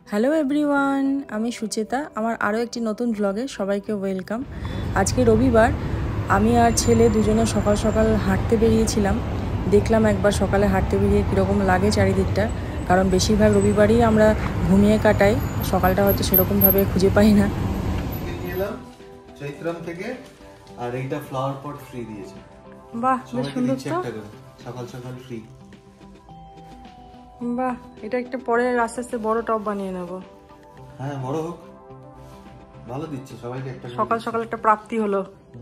Hello everyone, আমি সুচেতা। আমার আরও একটি নতুন ব্লগে সবাইকে ওয়েলকাম। আজকে রবিবার, আমি আর ছেলে দুজনে সকাল সকাল হাঁটতে বেরিয়েছিলাম। দেখলাম একবার সকালে হাঁটতে বেরিয়ে কীরকম লাগে চারিদিকটা, কারণ বেশিরভাগ রবিবারই আমরা ঘুমিয়ে কাটাই, সকালটা হয়তো সেরকমভাবে খুঁজে পাই না। চৈত্রাম থেকে আর এইটা ফ্লাওয়ার পট ফ্রি দিয়েছে। বাহ, বেশ সুন্দর তো। সকাল সকাল ফ্রি। বাহ, এটা একটা পরে আস্তে আস্তে বড় টব বানিয়ে নেব। হ্যাঁ, বড় হোক, ভালো দিচ্ছে সবাইকে। একটা সকাল সকাল একটা প্রাপ্তি হলো।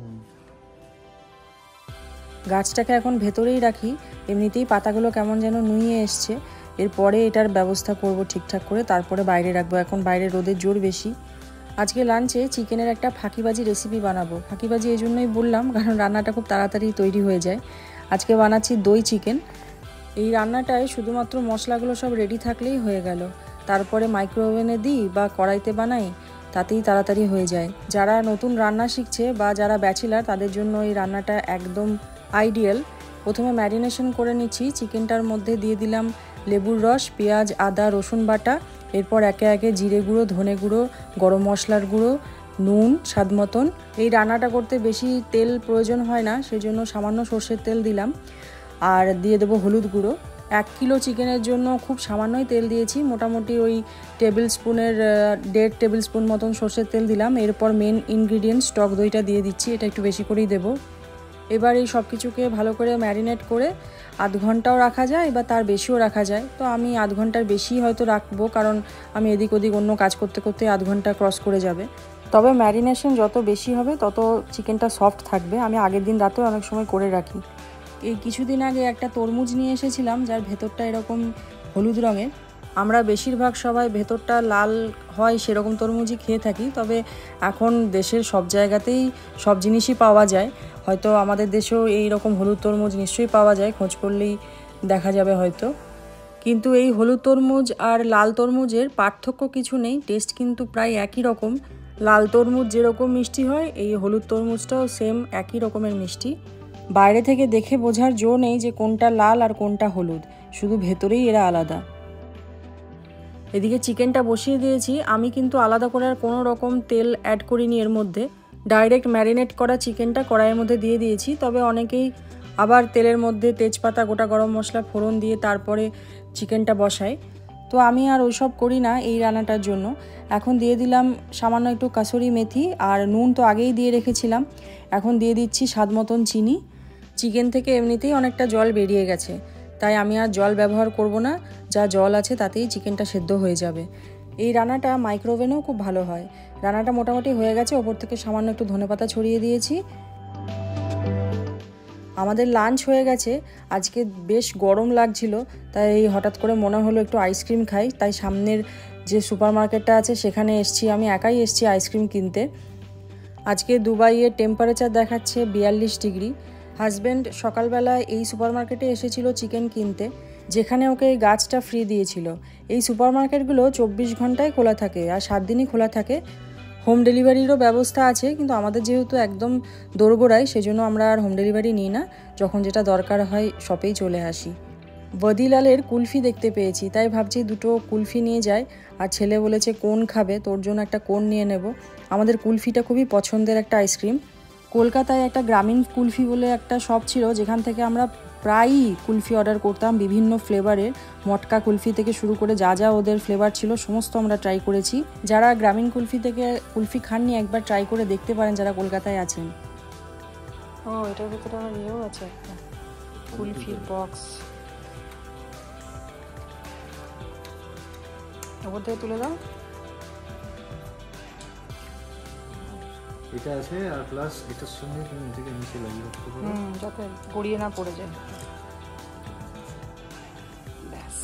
গাছটাকে এখন ভেতরেই রাখি, এমনিতেই পাতাগুলো কেমন যেন নুয়ে এসছে। এরপরে এটার ব্যবস্থা করব ঠিকঠাক করে, তারপরে বাইরে রাখবো। এখন বাইরে রোদের জোর বেশি। আজকে লাঞ্চে চিকেনের একটা ফাঁকিবাজি রেসিপি বানাবো। ফাঁকিবাজি এই জন্যই বললাম কারণ রান্নাটা খুব তাড়াতাড়ি তৈরি হয়ে যায়। আজকে বানাচ্ছি দই চিকেন। এই রান্নাটায় শুধুমাত্র মশলাগুলো সব রেডি থাকলেই হয়ে গেল। তারপরে মাইক্রোওভেনে দিই বা কড়াইতে বানাই, তাতেই তাড়াতাড়ি হয়ে যায়। যারা নতুন রান্না শিখছে বা যারা ব্যাচেলার, তাদের জন্য এই রান্নাটা একদম আইডিয়াল। প্রথমে ম্যারিনেশন করে নিচ্ছি। চিকেনটার মধ্যে দিয়ে দিলাম লেবুর রস, পেঁয়াজ, আদা, রসুন বাটা। এরপর একে একে জিরে গুঁড়ো, ধনে গুঁড়ো, গরম মশলার গুঁড়ো, নুন স্বাদ মতন। এই রান্নাটা করতে বেশি তেল প্রয়োজন হয় না, সেজন্য সামান্য সর্ষের তেল দিলাম। আর দিয়ে দেবো হলুদ গুঁড়ো। 1 কিলো চিকেনের জন্য খুব সামান্যই তেল দিয়েছি, মোটামুটি ওই টেবিল স্পুনের 1.5 টেবিল স্পুন মতন সর্ষের তেল দিলাম। এরপর মেন ইনগ্রিডিয়েন্টস টক দইটা দিয়ে দিচ্ছি, এটা একটু বেশি করেই দেবো। এবার এই সব কিছুকে ভালো করে ম্যারিনেট করে আধ ঘন্টাও রাখা যায় বা তার বেশিও রাখা যায়। তো আমি আধ ঘন্টার বেশি হয়তো রাখবো, কারণ আমি এদিক ওদিক অন্য কাজ করতে করতে আধ ঘন্টা ক্রস করে যাবে। তবে ম্যারিনেশন যত বেশি হবে তত চিকেনটা সফট থাকবে। আমি আগের দিন রাতেও অনেক সময় করে রাখি। এই কিছুদিন আগে একটা তরমুজ নিয়ে এসেছিলাম, যার ভেতরটা এরকম হলুদ রঙের। আমরা বেশিরভাগ সবাই ভেতরটা লাল হয় সেরকম তরমুজই খেয়ে থাকি, তবে এখন দেশের সব জায়গাতেই সব জিনিসই পাওয়া যায়। হয়তো আমাদের দেশেও এই রকম হলুদ তরমুজ নিশ্চয়ই পাওয়া যায়, খোঁজ করলেই দেখা যাবে হয়তো। কিন্তু এই হলুদ তরমুজ আর লাল তরমুজের পার্থক্য কিছু নেই, টেস্ট কিন্তু প্রায় একই রকম। লাল তরমুজ যেরকম মিষ্টি হয়, এই হলুদ তরমুজটাও সেম একই রকমের মিষ্টি। বাইরে থেকে দেখে বোঝার জো নেই যে কোনটা লাল আর কোনটা হলুদ, শুধু ভেতরেই এরা আলাদা। এদিকে চিকেনটা বসিয়ে দিয়েছি। আমি কিন্তু আলাদা করে আর কোনো রকম তেল অ্যাড করিনি এর মধ্যে, ডাইরেক্ট ম্যারিনেট করা চিকেনটা কড়াইয়ের মধ্যে দিয়ে দিয়েছি। তবে অনেকেই আবার তেলের মধ্যে তেজপাতা, গোটা গরম মশলা ফোড়ন দিয়ে তারপরে চিকেনটা বসায়। তো আমি আর ওইসব করি না এই রান্নাটার জন্য। এখন দিয়ে দিলাম সামান্য একটু কাসুরি মেথি, আর নুন তো আগেই দিয়ে রেখেছিলাম। এখন দিয়ে দিচ্ছি স্বাদ মতন চিনি। চিকেন থেকে এমনিতেই অনেকটা জল বেরিয়ে গেছে, তাই আমি আর জল ব্যবহার করব না। যা জল আছে তাতেই চিকেনটা সেদ্ধ হয়ে যাবে। এই রান্নাটা মাইক্রোওভেনেও খুব ভালো হয়। রান্নাটা মোটামুটি হয়ে গেছে, ওপর থেকে সামান্য একটু ধনেপাতা ছড়িয়ে দিয়েছি। আমাদের লাঞ্চ হয়ে গেছে। আজকে বেশ গরম লাগছিল, তাই হঠাৎ করে মনে হলো একটু আইসক্রিম খাই। তাই সামনের যে সুপার মার্কেটটা আছে সেখানে এসছি। আমি একাই এসছি আইসক্রিম কিনতে। আজকে দুবাইয়ের টেম্পারেচার দেখাচ্ছে 42 ডিগ্রি। হাজব্যান্ড সকালবেলায় এই সুপার মার্কেটে এসেছিল চিকেন কিনতে, যেখানে ওকে এই গাছটা ফ্রি দিয়েছিল। এই সুপার মার্কেটগুলো 24 ঘন্টায় খোলা থাকে আর 7 দিনই খোলা থাকে। হোম ডেলিভারিরও ব্যবস্থা আছে, কিন্তু আমাদের যেহেতু একদম দোরগোড়ায়, সেজন্য আমরা আর হোম ডেলিভারি নিই না। যখন যেটা দরকার হয় শপেই চলে আসি। বদিলালের কুলফি দেখতে পেয়েছি, তাই ভাবছি দুটো কুলফি নিয়ে যাই। আর ছেলে বলেছে কোন খাবে, তোর জন্য একটা কোন নিয়ে নেব। আমাদের কুলফিটা খুবই পছন্দের একটা আইসক্রিম। কলকাতায় একটা গ্রামীণ কুলফি বলে একটা শপ ছিল, যেখান থেকে আমরা প্রায়ই কুলফি অর্ডার করতাম বিভিন্ন ফ্লেভারের। মটকা কুলফি থেকে শুরু করে যা যা ওদের ফ্লেভার ছিল সমস্ত আমরা ট্রাই করেছি। যারা গ্রামীণ কুলফি থেকে কুলফি খাননি, একবার ট্রাই করে দেখতে পারেন যারা কলকাতায় আছেন। ও, এটার ভিতরে আমার নিয়েও আছে একটা কুলফির বক্স। ওপর থেকে তুলে দাও। এটা আছে, আর প্লাস এটার সঙ্গে তুমি থেকে নিচে লাগিয়ে রাখতে পারো, যাতে গড়িয়ে না পড়ে যায়। ব্যাস।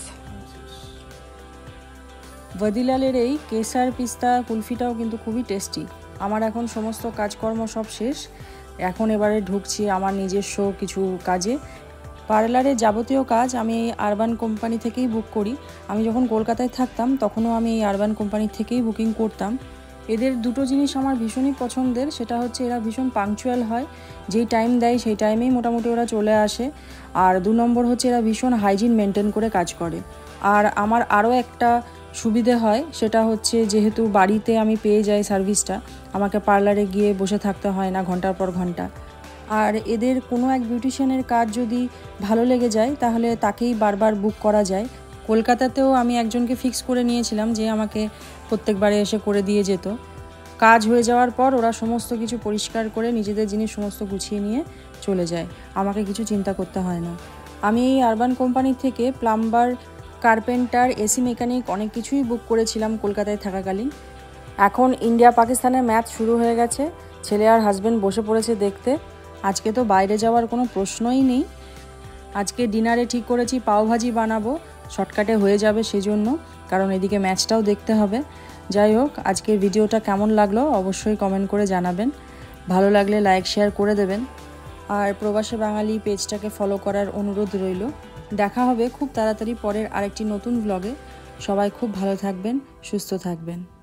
বদিলালের এই কেসার পিস্তা কুলফিটাও কিন্তু খুবই টেস্টি। আমার এখন সমস্ত কাজকর্ম সব শেষ। এখন এবারে ঢুকছি আমার নিজস্ব কিছু কাজে। পার্লারের যাবতীয় কাজ আমি এই আরবান কোম্পানি থেকেই বুক করি। আমি যখন কলকাতায় থাকতাম তখনও আমি এই আরবান কোম্পানি থেকেই বুকিং করতাম। এদের দুটো জিনিস আমার ভীষণই পছন্দের, সেটা হচ্ছে এরা ভীষণ পাংচুয়াল হয়। যেই টাইম দেয় সেই টাইমেই মোটামুটি ওরা চলে আসে। আর 2 নম্বর হচ্ছে এরা ভীষণ হাইজিন মেনটেন করে কাজ করে। আর আমার আরও একটা সুবিধে হয় সেটা হচ্ছে যেহেতু বাড়িতে আমি পেয়ে যাই সার্ভিসটা, আমাকে পার্লারে গিয়ে বসে থাকতে হয় না ঘন্টার পর ঘন্টা। আর এদের কোনো এক বিউটিশিয়ানের কাজ যদি ভালো লেগে যায় তাহলে তাকেই বারবার বুক করা যায়। কলকাতাতেও আমি একজনকে ফিক্স করে নিয়েছিলাম যে আমাকে প্রত্যেকবারে এসে করে দিয়ে যেত। কাজ হয়ে যাওয়ার পর ওরা সমস্ত কিছু পরিষ্কার করে নিজেদের জিনিস সমস্ত গুছিয়ে নিয়ে চলে যায়, আমাকে কিছু চিন্তা করতে হয় না। আমি এই আরবান কোম্পানি থেকে প্লাম্বার, কার্পেন্টার, এসি মেকানিক অনেক কিছুই বুক করেছিলাম কলকাতায় থাকাকালীন। এখন ইন্ডিয়া পাকিস্তানের ম্যাচ শুরু হয়ে গেছে, ছেলে আর হাজব্যান্ড বসে পড়েছে দেখতে। আজকে তো বাইরে যাওয়ার কোনো প্রশ্নই নেই। আজকে ডিনারে ঠিক করেছি পাওভাজি বানাবো, শর্টকাটে হয়ে যাবে সেজন্য, কারণ এদিকে ম্যাচটাও দেখতে হবে। যাই হোক, আজকের ভিডিওটা কেমন লাগলো অবশ্যই কমেন্ট করে জানাবেন। ভালো লাগলে লাইক শেয়ার করে দেবেন। আর প্রবাসী বাঙালি পেজটাকে ফলো করার অনুরোধ রইল। দেখা হবে খুব তাড়াতাড়ি পরের আরেকটি নতুন ব্লগে। সবাই খুব ভালো থাকবেন, সুস্থ থাকবেন।